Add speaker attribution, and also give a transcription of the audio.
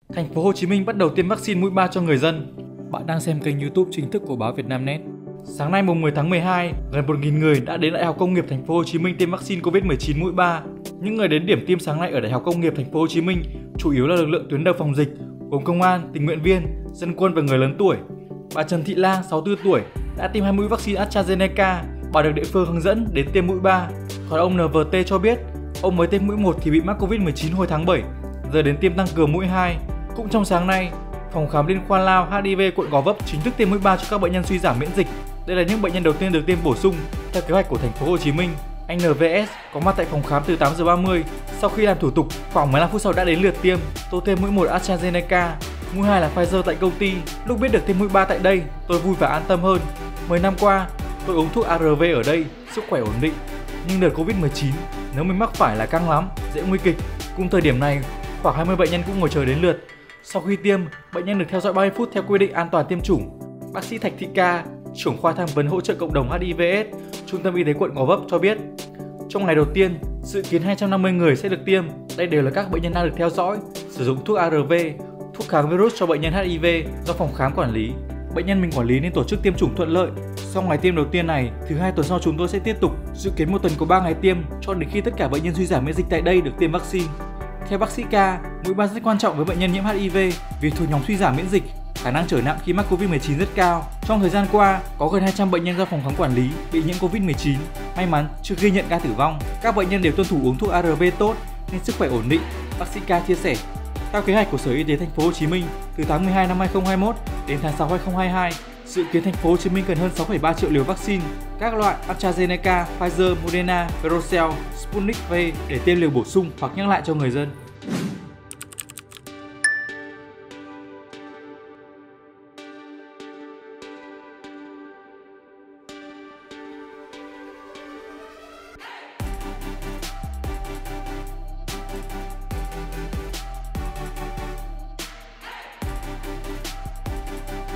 Speaker 1: Thành phố Hồ Chí Minh bắt đầu tiêm vaccine mũi 3 cho người dân. Bạn đang xem kênh YouTube chính thức của báo Vietnamnet. Sáng nay mùng 10 tháng 12, gần 1.000 người đã đến Đại học Công nghiệp Thành phố Hồ Chí Minh tiêm vaccine COVID-19 mũi 3. Những người đến điểm tiêm sáng nay ở Đại học Công nghiệp Thành phố Hồ Chí Minh chủ yếu là lực lượng tuyến đầu phòng dịch, gồm công an, tình nguyện viên, dân quân và người lớn tuổi. Bà Trần Thị Lan, 64 tuổi, đã tiêm 2 mũi vaccine AstraZeneca. Bà được địa phương hướng dẫn đến tiêm mũi 3. Còn ông NVT cho biết, ông mới tiêm mũi 1 thì bị mắc COVID-19 hồi tháng 7, giờ đến tiêm tăng cường mũi 2. Cũng trong sáng nay, phòng khám liên khoa Lao HIV quận Gò Vấp chính thức tiêm mũi 3 cho các bệnh nhân suy giảm miễn dịch. Đây là những bệnh nhân đầu tiên được tiêm bổ sung theo kế hoạch của Thành phố Hồ Chí Minh. Anh NVS có mặt tại phòng khám từ 8 giờ 30. Sau khi làm thủ tục, khoảng 15 phút sau đã đến lượt tiêm. Tôi tiêm mũi 1 AstraZeneca, mũi 2 là Pfizer tại công ty. Lúc biết được tiêm mũi 3 tại đây, tôi vui và an tâm hơn. 10 năm qua, tôi uống thuốc ARV ở đây, sức khỏe ổn định. Nhưng đợt Covid-19, nếu mình mắc phải là căng lắm, dễ nguy kịch. Cùng thời điểm này, khoảng 20 bệnh nhân cũng ngồi chờ đến lượt. Sau khi tiêm, bệnh nhân được theo dõi 30 phút theo quy định an toàn tiêm chủng. Bác sĩ Thạch Thị Ca, trưởng khoa tham vấn hỗ trợ cộng đồng HIVS, Trung tâm Y tế quận Gò Vấp cho biết, trong ngày đầu tiên, dự kiến 250 người sẽ được tiêm. Đây đều là các bệnh nhân đang được theo dõi, sử dụng thuốc ARV, thuốc kháng virus cho bệnh nhân HIV do phòng khám quản lý. Bệnh nhân mình quản lý nên tổ chức tiêm chủng thuận lợi. Sau ngày tiêm đầu tiên này, thứ 2 tuần sau chúng tôi sẽ tiếp tục, dự kiến 1 tuần có 3 ngày tiêm cho đến khi tất cả bệnh nhân suy giảm miễn dịch tại đây được tiêm vaccine. Theo bác sĩ Ca, mũi 3 rất quan trọng với bệnh nhân nhiễm HIV vì thuộc nhóm suy giảm miễn dịch, khả năng trở nặng khi mắc Covid-19 rất cao. Trong thời gian qua, có gần 200 bệnh nhân do phòng khám quản lý bị nhiễm Covid-19. May mắn chưa ghi nhận ca tử vong. Các bệnh nhân đều tuân thủ uống thuốc ARV tốt nên sức khỏe ổn định, bác sĩ Ca chia sẻ. Theo kế hoạch của Sở Y tế Thành phố Hồ Chí Minh, từ tháng 12 năm 2021 đến tháng 6 2022, dự kiến Thành phố Hồ Chí Minh cần hơn 6,3 triệu liều vaccine các loại AstraZeneca, Pfizer, Moderna, Verocell, Sputnik V để tiêm liều bổ sung hoặc nhắc lại cho người dân.